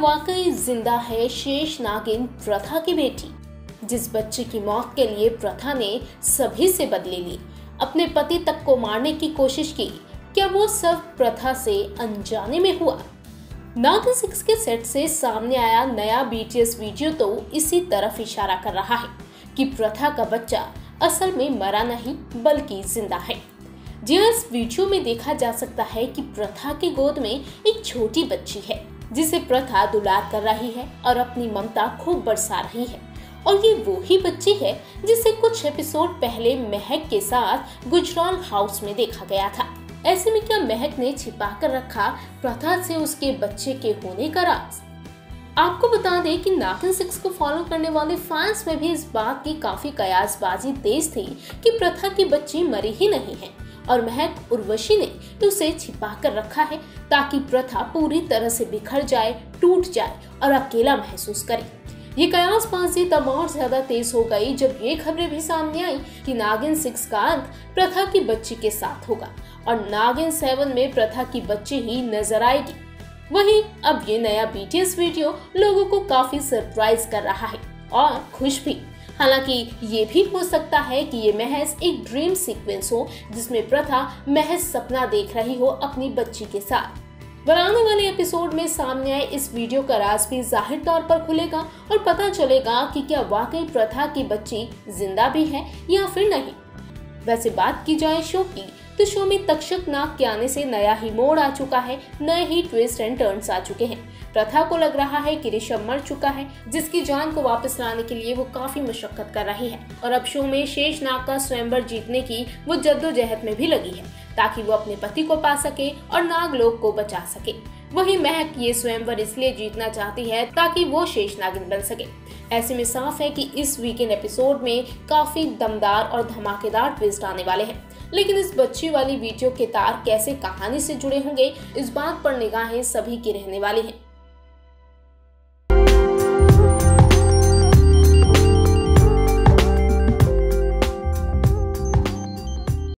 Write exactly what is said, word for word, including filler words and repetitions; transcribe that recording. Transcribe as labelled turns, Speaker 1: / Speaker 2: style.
Speaker 1: वाकई जिंदा है शेष नागिन प्रथा की बेटी? जिस बच्चे की मौत के लिए प्रथा ने सभी से बदले ली, अपने पति तक को मारने की कोशिश की, क्या वो सब प्रथा से अनजाने में हुआ? नागिन सिक्स के सेट से सामने आया नया बीटीएस वीडियो तो इसी तरफ इशारा कर रहा है कि प्रथा का बच्चा असल में मरा नहीं बल्कि जिंदा है। जी हाँ, इस वीडियो में देखा जा सकता है कि प्रथा की गोद में एक छोटी बच्ची है जिसे प्रथा दुलार कर रही है और अपनी ममता खूब बरसा रही है। और ये वो ही बच्ची है जिसे कुछ एपिसोड पहले महक के साथ गुजराल हाउस में देखा गया था। ऐसे में क्या महक ने छिपा कर रखा प्रथा से उसके बच्चे के होने का राज? आपको बता दें कि नागिन सिक्स को फॉलो करने वाले फैंस में भी इस बात की काफी कयासबाजी तेज थी कि प्रथा की बच्ची मरी ही नहीं है और महक उर्वशी ने उसे छिपा कर रखा है ताकि प्रथा पूरी तरह से बिखर जाए, टूट जाए और अकेला महसूस करे। ये कयासबाजी तब और ज्यादा तेज हो गई जब ये खबरें भी सामने आई कि नागिन सिक्स का अंत प्रथा की बच्ची के साथ होगा और नागिन सेवन में प्रथा की बच्ची ही नजर आएगी। वहीं अब ये नया बीटीएस वीडियो लोगों को काफी सरप्राइज कर रहा है और खुश भी। हालांकि ये भी हो सकता है कि ये महज एक ड्रीम सीक्वेंस हो जिसमें प्रथा महज सपना देख रही हो अपनी बच्ची के साथ। बनाने वाले एपिसोड में सामने आए इस वीडियो का राज भी जाहिर तौर पर खुलेगा और पता चलेगा कि क्या वाकई प्रथा की बच्ची जिंदा भी है या फिर नहीं। वैसे बात की जाए शो की तो शो में तक्षक नाग के आने से नया ही मोड़ आ चुका है, नए ही ट्विस्ट एंड टर्न्स आ चुके हैं। प्रथा को लग रहा है कि ऋषभ मर चुका है जिसकी जान को वापस लाने के लिए वो काफी मशक्कत कर रही है और अब शो में शेष नाग का स्वयंवर जीतने की वो जद्दोजहद में भी लगी है ताकि वो अपने पति को पा सके और नागलोक को बचा सके। वहीं महक ये स्वयंवर इसलिए जीतना चाहती है ताकि वो शेष नागिन बन सके। ऐसे में साफ है कि इस वीकेंड एपिसोड में काफी दमदार और धमाकेदार ट्विस्ट आने वाले हैं। लेकिन इस बच्ची वाली वीडियो के तार कैसे कहानी से जुड़े होंगे, इस बात पर निगाहें सभी की रहने वाली हैं।